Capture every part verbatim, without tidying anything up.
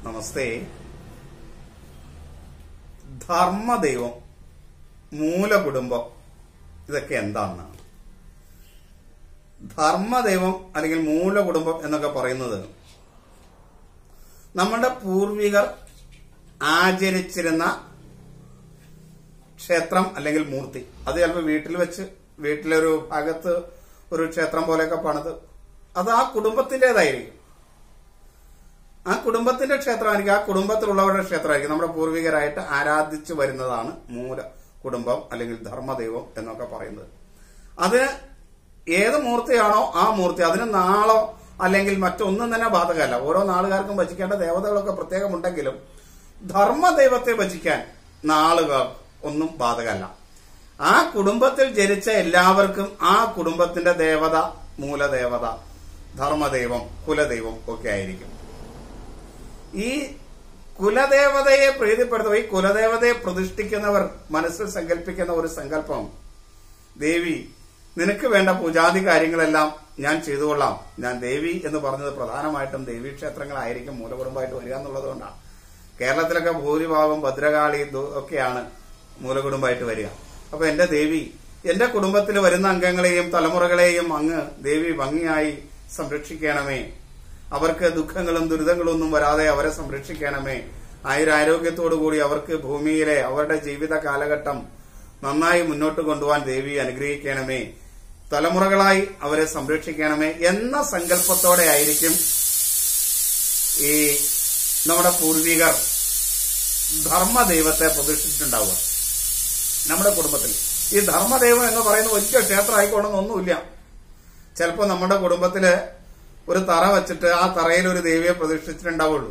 നമസ്തേ. ധർമ്മദൈവം, മൂലകുടുംബം, ഇതൊക്കെ എന്താണെന്നാണ്. ധർമ്മദൈവം അല്ലെങ്കിൽ മൂലകുടുംബം എന്നൊക്കെ പറയുന്നത് നമ്മുടെ പൂർവികർ ആചരിച്ചിരുന്ന ക്ഷേത്രം അല്ലെങ്കിൽ മൂർത്തി. അത് ചിലപ്പോൾ വീട്ടിൽ വെച്ച് വീട്ടിലൊരു ഭാഗത്ത് ഒരു ക്ഷേത്രം പോലെയൊക്കെ പണിത് അത് ആ കുടുംബത്തിൻ്റെതായിരിക്കും. ആ കുടുംബത്തിന്റെ ക്ഷേത്രമായിരിക്കും, ആ കുടുംബത്തിലുള്ളവരുടെ ക്ഷേത്രമായിരിക്കും. നമ്മുടെ പൂർവികരായിട്ട് ആരാധിച്ചു വരുന്നതാണ് മൂല കുടുംബം അല്ലെങ്കിൽ ധർമ്മദൈവം എന്നൊക്കെ പറയുന്നത്. അതിന് ഏത് മൂർത്തിയാണോ ആ മൂർത്തി, അതിന് നാളോ അല്ലെങ്കിൽ മറ്റൊന്നും തന്നെ ബാധകമല്ല. ഓരോ നാളുകാർക്കും ഭജിക്കേണ്ട ദേവതകളൊക്കെ പ്രത്യേകമുണ്ടെങ്കിലും ധർമ്മദൈവത്തെ ഭജിക്കാൻ നാളുകൾ ഒന്നും ബാധകമല്ല. ആ കുടുംബത്തിൽ ജനിച്ച എല്ലാവർക്കും ആ കുടുംബത്തിന്റെ ദേവത, മൂലദേവത, ധർമ്മദൈവം, കുലദൈവം ഒക്കെ ആയിരിക്കും. ഈ കുലദേവതയെ പ്രീതിപ്പെടുത്തുക, ഈ കുലദേവതയെ പ്രതിഷ്ഠിക്കുന്നവർ മനസ്സിൽ സങ്കല്പിക്കുന്ന ഒരു സങ്കല്പം, ദേവി നിനക്ക് വേണ്ട പൂജാതി കാര്യങ്ങളെല്ലാം ഞാൻ ചെയ്തുകൊള്ളാം. ഞാൻ ദേവി എന്ന് പറഞ്ഞത് പ്രധാനമായിട്ടും ദേവീ ക്ഷേത്രങ്ങളായിരിക്കും മൂലകുടുംബമായിട്ട് വരിക എന്നുള്ളത് കൊണ്ടാണ്. കേരളത്തിലൊക്കെ ഭൂരിഭാഗം ഭദ്രകാളി ഒക്കെയാണ് മൂലകുടുംബമായിട്ട് വരിക. അപ്പൊ എന്റെ ദേവി, എന്റെ കുടുംബത്തിൽ വരുന്ന അംഗങ്ങളെയും തലമുറകളെയും അങ്ങ് ദേവി ഭംഗിയായി സംരക്ഷിക്കണമേ. അവർക്ക് ദുഃഖങ്ങളും ദുരിതങ്ങളും ഒന്നും വരാതെ അവരെ സംരക്ഷിക്കണമേ. ആയുരാരോഗ്യത്തോടുകൂടി അവർക്ക് ഭൂമിയിലെ അവരുടെ ജീവിത കാലഘട്ടം നന്നായി മുന്നോട്ട് കൊണ്ടുപോകാൻ ദേവി അനുഗ്രഹിക്കണമേ. തലമുറകളായി അവരെ സംരക്ഷിക്കണമേ എന്ന സങ്കല്പത്തോടെ ആയിരിക്കും ഈ നമ്മുടെ പൂർവികർ ധർമ്മദൈവത്തെ പ്രതിഷ്ഠിച്ചിട്ടുണ്ടാവുക. നമ്മുടെ കുടുംബത്തിൽ ഈ ധർമ്മദൈവം എന്ന് പറയുന്ന വലിയ ക്ഷേത്രം ആയിക്കോണമെന്നൊന്നുമില്ല. ചിലപ്പോൾ നമ്മുടെ കുടുംബത്തില് ഒരു തറ വെച്ചിട്ട് ആ തറയിൽ ഒരു ദേവിയെ പ്രതിഷ്ഠിച്ചിട്ടുണ്ടാവുള്ളൂ.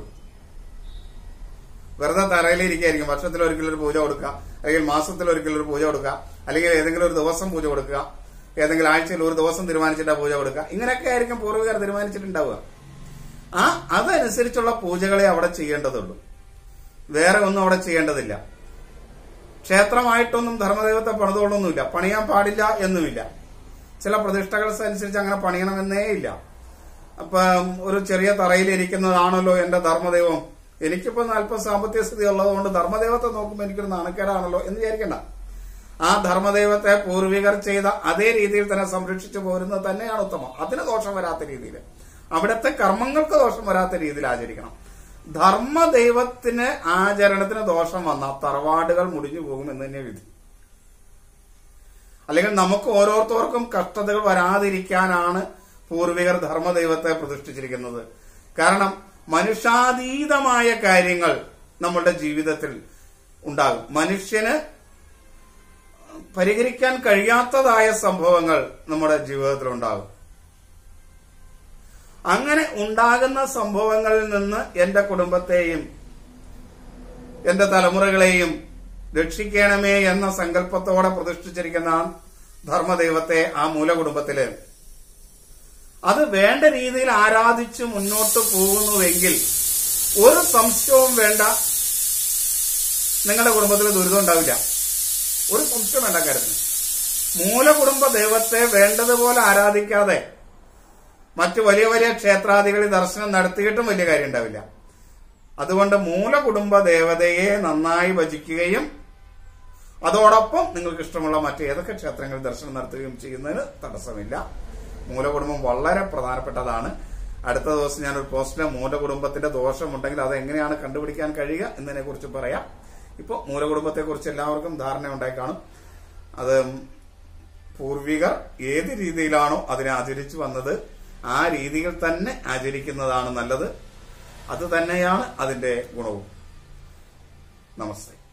വെറുതെ തറയിലിരിക്കുകയായിരിക്കും. വർഷത്തിൽ ഒരിക്കലും ഒരു പൂജ കൊടുക്കുക, അല്ലെങ്കിൽ മാസത്തിൽ ഒരിക്കലും ഒരു പൂജ കൊടുക്കുക, അല്ലെങ്കിൽ ഏതെങ്കിലും ഒരു ദിവസം പൂജ കൊടുക്കുക, ഏതെങ്കിലും ആഴ്ചയിൽ ഒരു ദിവസം തീരുമാനിച്ചിട്ട് പൂജ കൊടുക്കുക. ഇങ്ങനെയൊക്കെ ആയിരിക്കും പൂർവികർ തീരുമാനിച്ചിട്ടുണ്ടാവുക. ആ അതനുസരിച്ചുള്ള പൂജകളെ അവിടെ ചെയ്യേണ്ടതുള്ളൂ, വേറെ ഒന്നും അവിടെ ചെയ്യേണ്ടതില്ല. ക്ഷേത്രമായിട്ടൊന്നും ധർമ്മദൈവത്തെ പണിതുകൊള്ളൊന്നുമില്ല, പണിയാൻ പാടില്ല എന്നുമില്ല. ചില പ്രതിഷ്ഠകൾ അനുസരിച്ച് അങ്ങനെ പണിയണമെന്നേ ഇല്ല. അപ്പൊ ഒരു ചെറിയ തറയിലിരിക്കുന്നതാണല്ലോ എന്റെ ധർമ്മദൈവം, എനിക്കിപ്പോ അല്പം സാമ്പത്തിക സ്ഥിതി ഉള്ളതുകൊണ്ട് ധർമ്മദൈവത്തെ നോക്കുമ്പോൾ എനിക്കൊരു നാണക്കേടാണല്ലോ എന്ന് വിചാരിക്കണ്ട. ആ ധർമ്മദൈവത്തെ പൂർവികർ ചെയ്ത അതേ രീതിയിൽ തന്നെ സംരക്ഷിച്ചു പോരുന്നത് തന്നെയാണ് ഉത്തമം. അതിന് ദോഷം വരാത്ത രീതിയിൽ, അവിടുത്തെ കർമ്മങ്ങൾക്ക് ദോഷം വരാത്ത രീതിയിൽ ആചരിക്കണം. ധർമ്മദൈവത്തിന് ആചരണത്തിന് ദോഷം വന്നാൽ തറവാടുകൾ മുടിഞ്ഞു പോകും എന്ന് തന്നെ വിധി. അല്ലെങ്കിൽ നമുക്ക് ഓരോരുത്തർക്കും കഷ്ടതകൾ വരാതിരിക്കാനാണ് പൂർവികർ ധർമ്മദൈവത്തെ പ്രതിഷ്ഠിച്ചിരിക്കുന്നത്. കാരണം മനുഷ്യാതീതമായ കാര്യങ്ങൾ നമ്മളുടെ ജീവിതത്തിൽ ഉണ്ടാകും. മനുഷ്യന് പരിഹരിക്കാൻ കഴിയാത്തതായ സംഭവങ്ങൾ നമ്മുടെ ജീവിതത്തിൽ ഉണ്ടാകും. അങ്ങനെ ഉണ്ടാകുന്ന സംഭവങ്ങളിൽ നിന്ന് എന്റെ കുടുംബത്തെയും എന്റെ തലമുറകളെയും രക്ഷിക്കണമേ എന്ന സങ്കല്പത്തോടെ പ്രതിഷ്ഠിച്ചിരിക്കുന്ന ധർമ്മദൈവത്തെ ആ മൂലകുടുംബത്തില് അത് വേണ്ട രീതിയിൽ ആരാധിച്ച് മുന്നോട്ട് പോകുന്നുവെങ്കിൽ ഒരു സംശയവും വേണ്ട, നിങ്ങളുടെ കുടുംബത്തിൽ ദുരിതം ഉണ്ടാവില്ല. ഒരു സംശയം വേണ്ട കാര്യത്തിന്. മൂലകുടുംബ ദൈവത്തെ വേണ്ടതുപോലെ ആരാധിക്കാതെ മറ്റു വലിയ വലിയ ക്ഷേത്രാദികളിൽ ദർശനം നടത്തിയിട്ടും വലിയ കാര്യം ഉണ്ടാവില്ല. അതുകൊണ്ട് മൂലകുടുംബ ദേവതയെ നന്നായി ഭജിക്കുകയും അതോടൊപ്പം നിങ്ങൾക്ക് ഇഷ്ടമുള്ള മറ്റേതൊക്കെ ക്ഷേത്രങ്ങളിൽ ദർശനം നടത്തുകയും ചെയ്യുന്നതിന് തടസ്സമില്ല. മൂലകുടുംബം വളരെ പ്രധാനപ്പെട്ടതാണ്. അടുത്ത ദിവസം ഞാനൊരു പോസ്റ്റില് മൂലകുടുംബത്തിന്റെ ദോഷമുണ്ടെങ്കിൽ അത് എങ്ങനെയാണ് കണ്ടുപിടിക്കാൻ കഴിയുക എന്നതിനെ കുറിച്ച് പറയാം. ഇപ്പോൾ മൂലകുടുംബത്തെ കുറിച്ച് എല്ലാവർക്കും ധാരണ ഉണ്ടായി കാണും. അത് പൂർവികർ ഏത് രീതിയിലാണോ അതിനെ ആചരിച്ചു വന്നത് ആ രീതിയിൽ തന്നെ ആചരിക്കുന്നതാണ് നല്ലത്. അത് തന്നെയാണ് അതിന്റെ ഗുണവും. നമസ്തേ.